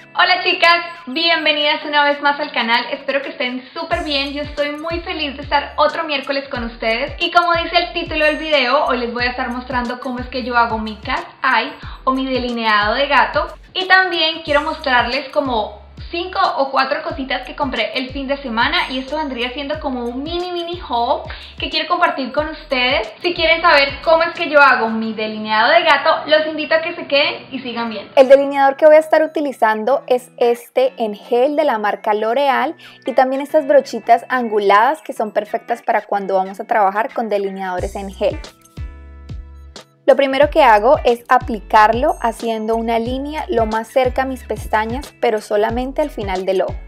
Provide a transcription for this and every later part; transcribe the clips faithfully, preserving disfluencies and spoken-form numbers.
Hola chicas, bienvenidas una vez más al canal, espero que estén súper bien, yo estoy muy feliz de estar otro miércoles con ustedes y como dice el título del video, hoy les voy a estar mostrando cómo es que yo hago mi cat eye o mi delineado de gato y también quiero mostrarles como cinco o cuatro cositas que compré el fin de semana y esto vendría siendo como un mini mini haul que quiero compartir con ustedes. Si quieren saber cómo es que yo hago mi delineado de gato, los invito a que se queden y sigan viendo. El delineador que voy a estar utilizando es este en gel de la marca L'Oreal y también estas brochitas anguladas que son perfectas para cuando vamos a trabajar con delineadores en gel. Lo primero que hago es aplicarlo haciendo una línea lo más cerca a mis pestañas, pero solamente al final del ojo.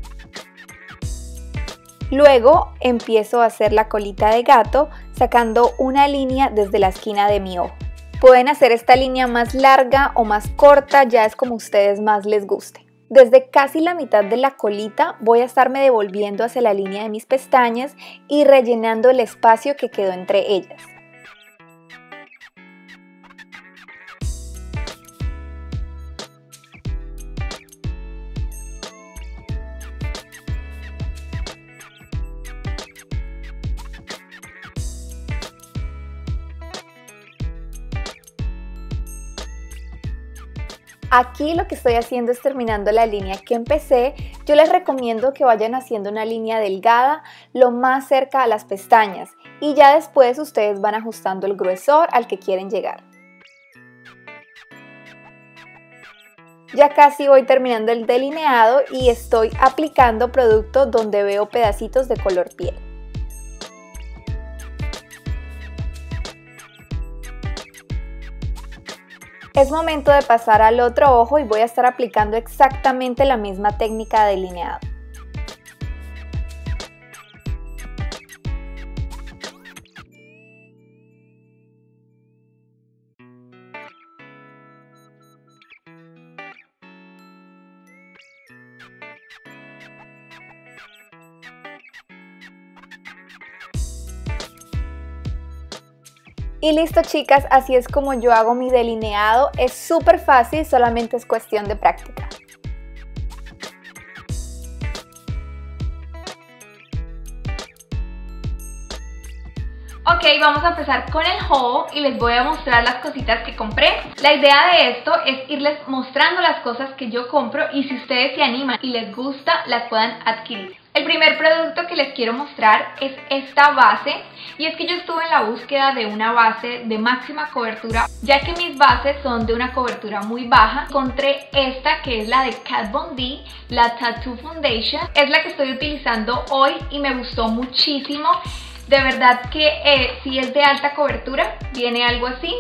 Luego empiezo a hacer la colita de gato sacando una línea desde la esquina de mi ojo. Pueden hacer esta línea más larga o más corta, ya es como a ustedes más les guste. Desde casi la mitad de la colita voy a estarme devolviendo hacia la línea de mis pestañas y rellenando el espacio que quedó entre ellas. Aquí lo que estoy haciendo es terminando la línea que empecé. Yo les recomiendo que vayan haciendo una línea delgada lo más cerca a las pestañas y ya después ustedes van ajustando el gruesor al que quieren llegar. Ya casi voy terminando el delineado y estoy aplicando producto donde veo pedacitos de color piel. Es momento de pasar al otro ojo y voy a estar aplicando exactamente la misma técnica de delineado. Y listo chicas, así es como yo hago mi delineado, es súper fácil, solamente es cuestión de práctica. Ok, vamos a empezar con el haul y les voy a mostrar las cositas que compré. La idea de esto es irles mostrando las cosas que yo compro y si ustedes se animan y les gusta, las puedan adquirir. El primer producto que les quiero mostrar es esta base y es que yo estuve en la búsqueda de una base de máxima cobertura ya que mis bases son de una cobertura muy baja. Encontré esta que es la de Kat Von D, la Tattoo Foundation, es la que estoy utilizando hoy y me gustó muchísimo. De verdad que eh, si es de alta cobertura, viene algo así.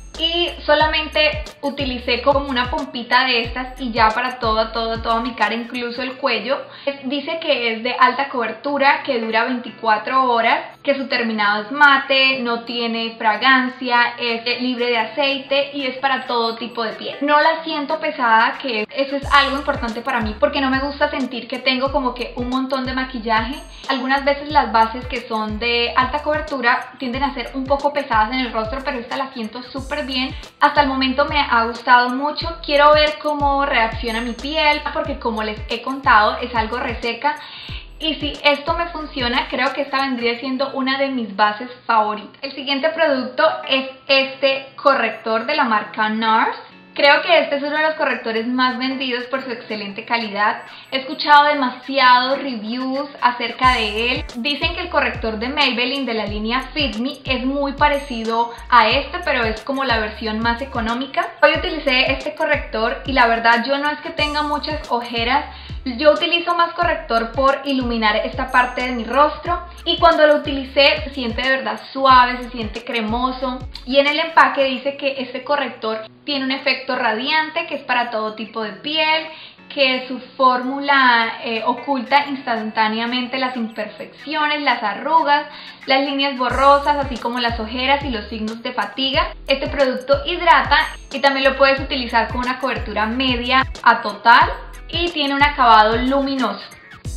Y solamente utilicé como una pompita de estas y ya para toda, toda, toda mi cara, incluso el cuello. Dice que es de alta cobertura, que dura veinticuatro horas, que su terminado es mate, no tiene fragancia, es libre de aceite y es para todo tipo de piel. No la siento pesada, que eso es algo importante para mí porque no me gusta sentir que tengo como que un montón de maquillaje. Algunas veces las bases que son de alta cobertura tienden a ser un poco pesadas en el rostro, pero esta la siento súper bien. Hasta el momento me ha gustado mucho. Quiero ver cómo reacciona mi piel porque como les he contado es algo reseca y si esto me funciona creo que esta vendría siendo una de mis bases favoritas. El siguiente producto es este corrector de la marca NARS. Creo que este es uno de los correctores más vendidos por su excelente calidad. He escuchado demasiados reviews acerca de él. Dicen que el corrector de Maybelline de la línea Fit Me es muy parecido a este, pero es como la versión más económica. Hoy utilicé este corrector y la verdad yo no es que tenga muchas ojeras. Yo utilizo más corrector por iluminar esta parte de mi rostro y cuando lo utilicé se siente de verdad suave, se siente cremoso y en el empaque dice que este corrector tiene un efecto radiante que es para todo tipo de piel, que su fórmula eh, oculta instantáneamente las imperfecciones, las arrugas, las líneas borrosas, así como las ojeras y los signos de fatiga. Este producto hidrata y también lo puedes utilizar con una cobertura media a total y tiene un acabado luminoso.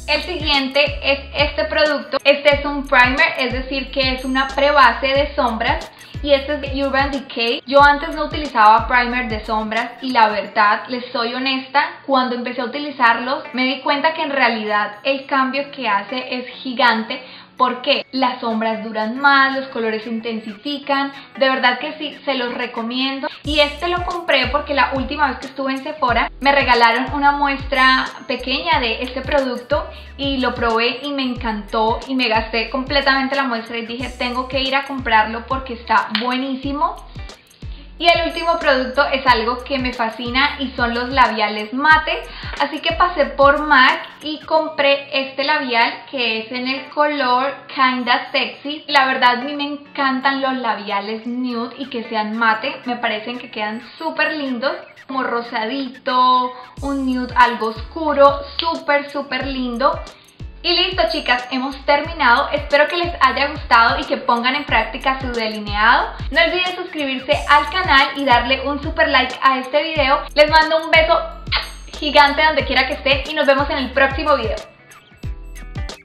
El siguiente es este producto. Este es un primer, es decir que es una prebase de sombras. Y este es de Urban Decay. Yo antes no utilizaba primer de sombras y la verdad, les soy honesta, cuando empecé a utilizarlos me di cuenta que en realidad el cambio que hace es gigante. Porque las sombras duran más, los colores se intensifican, de verdad que sí, se los recomiendo. Y este lo compré porque la última vez que estuve en Sephora me regalaron una muestra pequeña de este producto y lo probé y me encantó y me gasté completamente la muestra y dije tengo que ir a comprarlo porque está buenísimo. Y el último producto es algo que me fascina y son los labiales mate. Así que pasé por MAC y compré este labial que es en el color Kinda Sexy. La verdad a mí me encantan los labiales nude y que sean mate. Me parecen que quedan súper lindos. Como rosadito, un nude algo oscuro, súper súper lindo. Y listo chicas, hemos terminado. Espero que les haya gustado y que pongan en práctica su delineado. No olviden suscribirse al canal y darle un super like a este video. Les mando un beso gigante donde quiera que estén y nos vemos en el próximo video.